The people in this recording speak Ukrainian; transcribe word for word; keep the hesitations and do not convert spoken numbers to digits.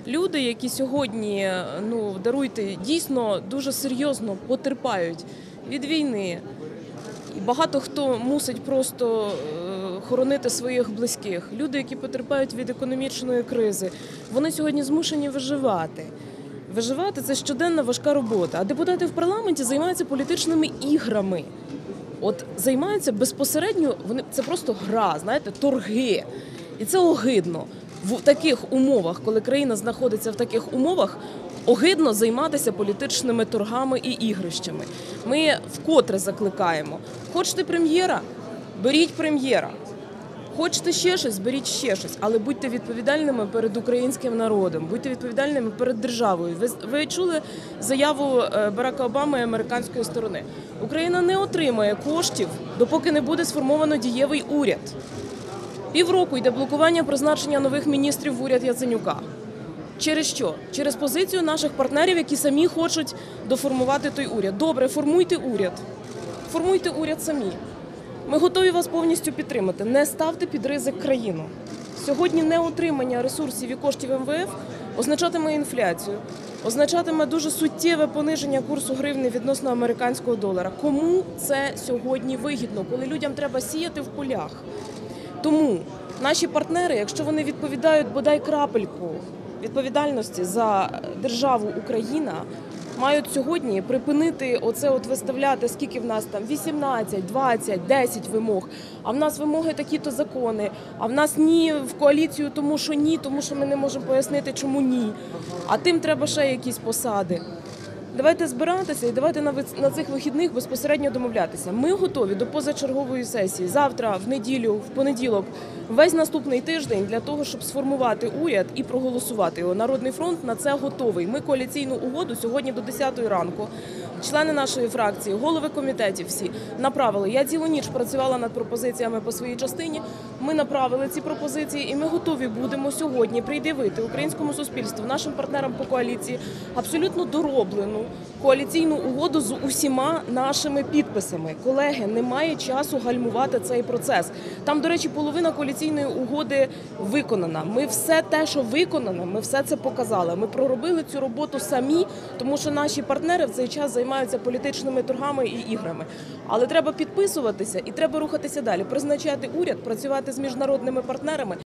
люди, які сьогодні, ну, даруйте, дійсно дуже серйозно потерпають від війни. І багато хто мусить просто хоронити своїх близьких. Люди, які потерпають від економічної кризи, вони сьогодні змушені виживати. Виживати – це щоденна важка робота. А депутати в парламенті займаються політичними іграми. От займаються безпосередньо, вони це просто гра, знаєте, торги. І це огидно. В таких умовах, коли країна знаходиться в таких умовах, огидно займатися політичними торгами і ігрищами. Ми вкотре закликаємо. Хочете прем'єра? Беріть прем'єра. Хочете ще щось? Беріть ще щось. Але будьте відповідальними перед українським народом, будьте відповідальними перед державою. Ви, ви чули заяву Барака Обами і американської сторони. Україна не отримає коштів, допоки не буде сформовано дієвий уряд. Півроку йде блокування призначення нових міністрів в уряд Яценюка. Через що? Через позицію наших партнерів, які самі хочуть доформувати той уряд. Добре, формуйте уряд. Формуйте уряд самі. Ми готові вас повністю підтримати. Не ставте під ризик країну. Сьогодні неотримання ресурсів і коштів ем ве еф означатиме інфляцію, означатиме дуже суттєве пониження курсу гривні відносно американського долара. Кому це сьогодні вигідно, коли людям треба сіяти в полях? Тому наші партнери, якщо вони відповідають бодай крапельку відповідальності за державу Україна, мають сьогодні припинити оце от виставляти, скільки в нас там, вісімнадцять, двадцять, десять вимог, а в нас вимоги такі-то закони, а в нас ні в коаліцію, тому що ні, тому що ми не можемо пояснити, чому ні, а тим треба ще якісь посади. Давайте збиратися і давайте на цих вихідних безпосередньо домовлятися. Ми готові до позачергової сесії завтра, в неділю, в понеділок, весь наступний тиждень для того, щоб сформувати уряд і проголосувати його. Народний фронт на це готовий. Ми коаліційну угоду сьогодні до десятої ранку, члени нашої фракції, голови комітетів всі направили. Я цілу ніч працювала над пропозиціями по своїй частині. Ми направили ці пропозиції і ми готові будемо сьогодні пред'явити українському суспільству, нашим партнерам по коаліції абсолютно дороблену коаліційну угоду з усіма нашими підписами. Колеги, немає часу гальмувати цей процес. Там, до речі, половина коаліційної угоди виконана. Ми все те, що виконане, ми все це показали. Ми проробили цю роботу самі, тому що наші партнери в цей час займаються політичними торгами і іграми. Але треба підписуватися і треба рухатися далі, призначати уряд, працювати з міжнародними партнерами.